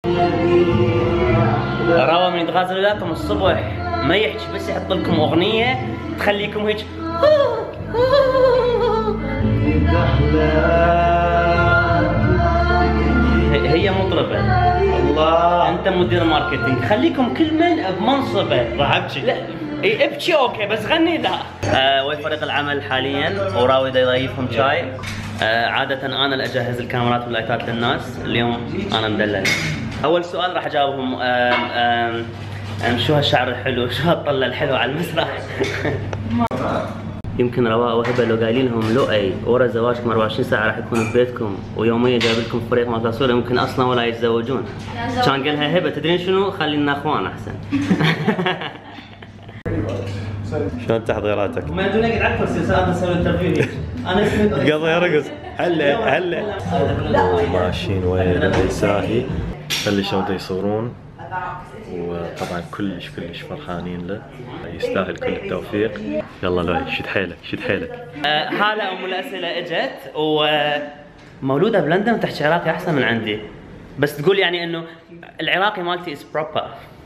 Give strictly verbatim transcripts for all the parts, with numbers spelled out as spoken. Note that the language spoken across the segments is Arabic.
راوي من يتغازل وياكم الصبح ما يحكي، بس يحط لكم اغنيه تخليكم هيك. هي مطربه الله، انت مدير ماركتينج، خليكم كل من بمنصبه. راح ابكي. لا اي ابكي اوكي بس غني لا. آه وين فريق العمل حاليا وراوي دا يضيفهم شاي. آه عادة انا اللي اجهز الكاميرات واللايتات للناس، اليوم انا مدلل. اول سؤال راح اجاوبهم آم آم آم شو هالشعر الحلو، شو هالطلة الحلوة على المسرح. يمكن رواء وهبه لو قايلين لهم لؤي ورا زواجكم أربعة وعشرين ساعة راح يكون ببيتكم ويوميا جايب لكم فريق مقاصوره يمكن اصلا ولا يتزوجون. كان قالها هبه تدرين شنو؟ خلينا اخوان احسن. شلون تحضيراتك؟ ما ادري اقعد على الكرسي صار اسوي انترفيو. انا اسمي قضي يرقص. هلا هلا ماشيين وين ساهي، خلي شلون يصورون، وطبعا كلش كلش فرحانين له، يستاهل كل التوفيق. يلا لؤي شد حيلك شد حيلك. آه هاله ام الاسئله اجت ومولوده بلندن وتحكي عراقي احسن من عندي، بس تقول يعني انه العراقي مالتي از بروبر.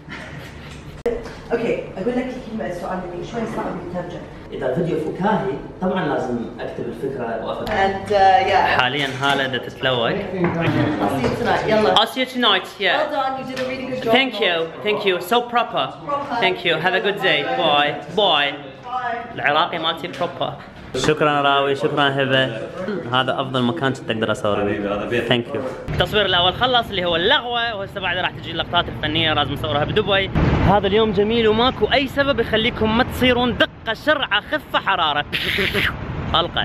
اوكي اقول لك الكلمه السؤال اللي شوي صعب يترجم. اذا الفيديو فكاهي طبعا لازم اكتب الفكره وافكر. And uh, yeah. حاليا هاله بدها تتلوق. I'll see you tonight. يلا. I'll see you tonight. Yeah. Well done. You did a really good job. Thank you. Thank you. So proper. Proper. Thank you. Have a good day. Bye. Bye. Bye. العراقي مالتي بروبر. شكرا راوي، شكرا هبه. هذا افضل مكان كنت اقدر اصور فيه. ثانك يو. التصوير الاول خلص اللي هو اللغوه، وهسه بعد راح تجي اللقطات الفنيه لازم نصورها بدبي. هذا اليوم جميل وماكو اي سبب يخليكم ما تصيرون دقه سرعه خفه حراره. حلقه.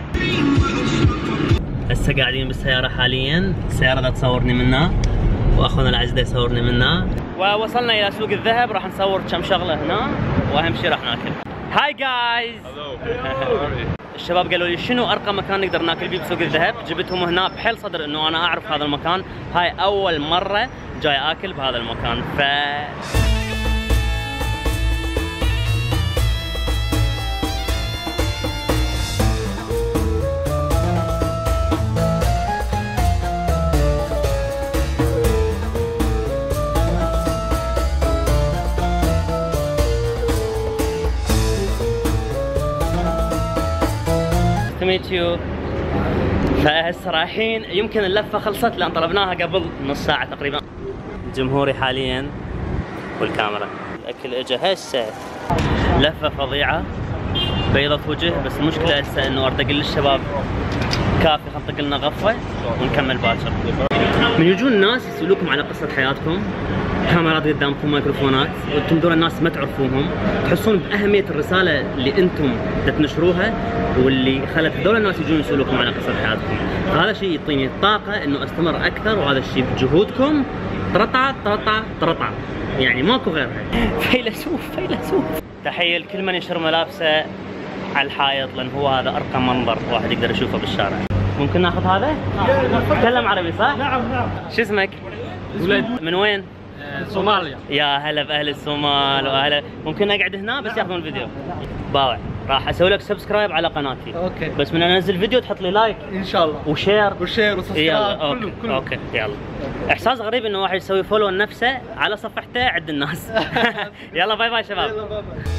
هسه قاعدين بالسياره حاليا، السياره دا تصورني منها واخونا العزيز دا يصورني منها، ووصلنا الى سوق الذهب راح نصور كم شغله هنا واهم شيء راح ناكل. هاي جايز. الشباب قالوا لي شنو ارقى مكان نقدر ناكل فيه بسوق الذهب، جبتهم هنا بحيل صدر انه انا اعرف هذا المكان، هاي اول مره جاي اكل بهذا المكان. ف meet you. فهسه رايحين، يمكن اللفه خلصت لان طلبناها قبل نص ساعه تقريبا. جمهوري حاليا والكاميرا. الاكل اجى هسه، لفه فظيعه بيضة وجه، بس المشكله هسه انه ارتقل للشباب كافي، خلينا نطق لنا غفه ونكمل باكر. من يجون الناس يسولوكم على قصه حياتكم، كاميرات قدامكم، ميكروفونات، وانتم دول الناس ما تعرفوهم، تحسون باهميه الرساله اللي انتم تنشروها واللي خلت هذول الناس يجون يسولوكم على قصه حياتكم. هذا الشيء يعطيني طاقه انه استمر اكثر، وهذا الشيء بجهودكم ترطع ترطع ترطع، يعني ماكو غيرها. فيلسوف فيلسوف. تحيه لكل من ينشر ملابسه على الحائط، لان هو هذا ارقى منظر واحد يقدر يشوفه بالشارع. ممكن ناخذ هذا؟ تكلم عربي صح؟ نعم نعم. شو اسمك؟ ولد. من وين؟ صوماليا. يا هلا باهل الصومال واهلا. ممكن اقعد هنا بس ياخذون الفيديو. باوع. راح اسوي لك سبسكرايب على قناتي. اوكي. بس من انزل فيديو تحط لي لايك. ان شاء الله. وشير. وشير وسبسكرايب كله كله. اوكي يلا. احساس غريب انه واحد يسوي فولو لنفسه على صفحته عند الناس. يلا باي باي شباب. يلا باي باي.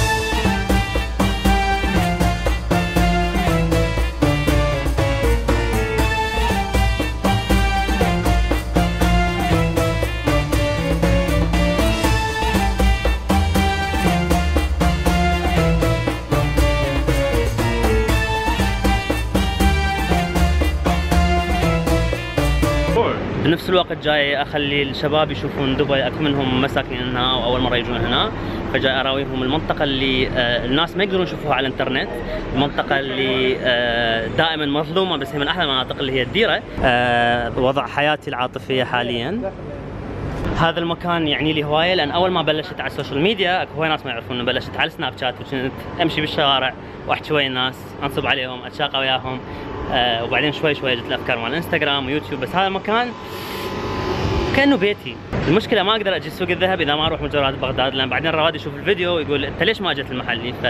بنفس الوقت جاي اخلي الشباب يشوفون دبي، اكو منهم ما ساكنين هنا واول مره يجون هنا، فجاي اراويهم المنطقه اللي آه الناس ما يقدرون يشوفوها على الانترنت، المنطقه اللي آه دائما مظلومه بس هي من احلى المناطق اللي هي الديره. آه وضع حياتي العاطفيه حاليا. هذا المكان يعني لي هوايه، لان اول ما بلشت على السوشيال ميديا اكو هواي ناس ما يعرفون انه بلشت على السناب شات، وكنت امشي بالشوارع واحكي ويا الناس، انصب عليهم، اتشاقى وياهم. آه وبعدين شوي شوي جت الافكار مال الانستغرام ويوتيوب، بس هذا المكان كانه بيتي. المشكله ما اقدر اجي سوق الذهب اذا ما اروح مجرات بغداد، لان بعدين رواد يشوف الفيديو يقول انت ليش ما جيت المحلي. ف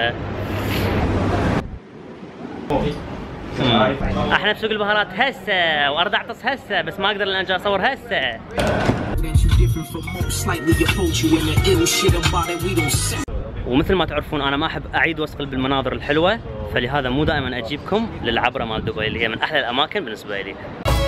احنا بسوق البهارات هسه، وارد اعطس هسه، بس ما اقدر لان اجي اصور هسه. ومثل ما تعرفون انا ما احب اعيد واسقل بالمناظر الحلوه، فلهذا مو دائما اجيبكم للعبره مال دبي اللي هي من احلى الاماكن بالنسبه لي.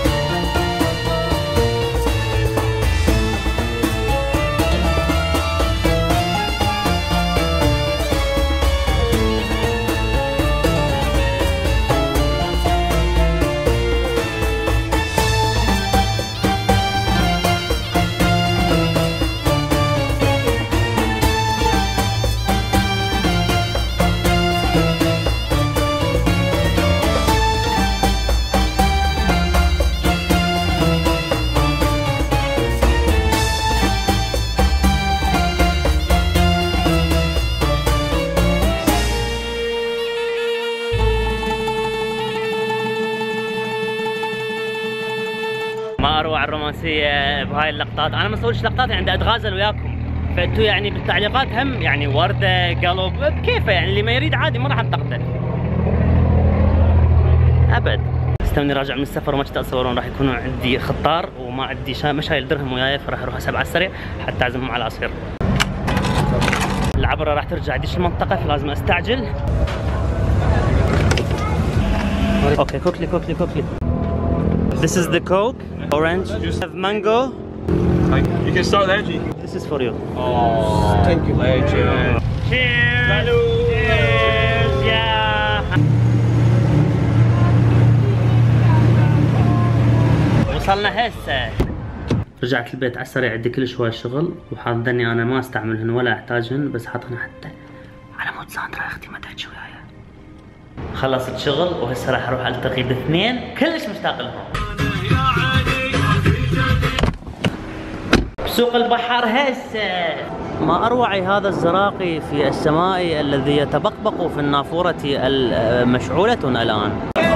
ما اروع الرومانسيه بهاي اللقطات، انا ما اسويش لقطات عند اتغازل وياكم، فانتوا يعني بالتعليقات هم يعني ورده قلب بكيفه، يعني اللي ما يريد عادي ما راح انتقده ابد. استنوني راجع من السفر وما كنت اتصورون راح يكونوا عندي خطار وما عندي شا... مش هاي الدرهم وياي، فراح اروح اسحب على السريع حتى اعزمهم على العصير. العبره راح ترجع ديش المنطقه فلازم استعجل. اوكي كوكلي كوكلي كوكلي. This is the Coke, orange, have mango. You can start there, G. This is for you. Oh, thank you, legend. Cheers! Salud! Cheers! Yeah! وصلنا هسه. رجعت البيت على السريع، عندي كل شوي شغل وحاضرني انا ما استعملهن ولا احتاجهن، بس حاطهن حتى على مود ساندرا اختي ما تحكي وياي. خلصت شغل وهسه راح اروح التقي باثنين كلش مشتاق لهم. سوق البحر هسه. ما اروع هذا الزراقي في السماء الذي يتبقبق في النافورة المشعولة الان.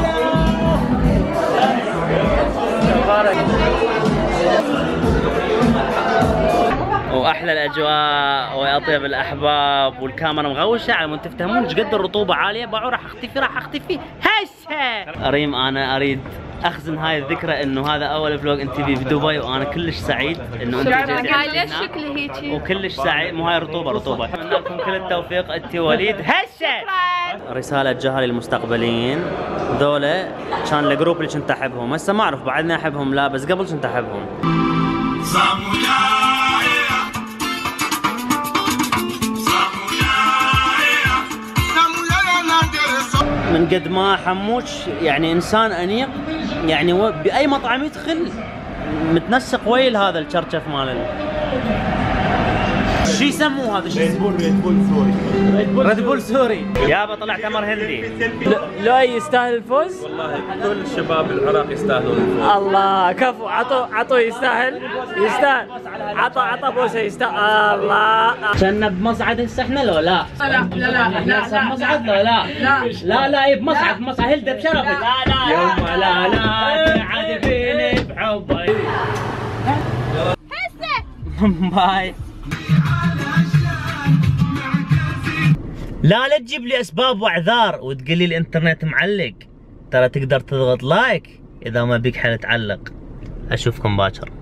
واحلى الاجواء واطيب الاحباب والكاميرا مغوشه على مود تفتهمون ايش قد الرطوبه عاليه. باعوا راح اختفي راح اختفي هسه. ريم انا اريد اخزن هاي الذكرى انه هذا اول فلوج انت في دبي وانا كلش سعيد انه انت جيتي قال ليش شكله هيجي وكلش سعيد. مو هاي رطوبه رطوبه. اتمنى لكم كل التوفيق انت وليد هسه. رساله جهه للمستقبليين ذولا كان الجروب اللي كنت احبهم، هسه ما اعرف بعدني احبهم لا بس قبل كنت احبهم. من قد ما حموش يعني انسان انيق، يعني باي مطعم يدخل متنسق ويل هذا الشرشف مال شو يسموه هذا؟ شو يسموه؟ ريد بول سوري. ريد بول سوري. يابا طلع تمر هندي. لو يستاهل الفوز؟ والله كل الشباب العراق يستاهلون الفوز. الله كفو. عطوا عطوا يستاهل يستاهل. عطى عطى بوسه يستاهل. الله. كنا بمصعد هسه احنا لو لا؟ لا لا لا لا لا بمصعد لو لا؟ لا لا لا اي بمصعد بمصعد هلده بشرفك. لا لا يوم لا لا تعذبيني بحبي. باي. لا لا تجيب لي اسباب واعذار وتقول لي الانترنت معلق، ترى تقدر تضغط لايك اذا ما بيك حل تعلق. اشوفكم باكر.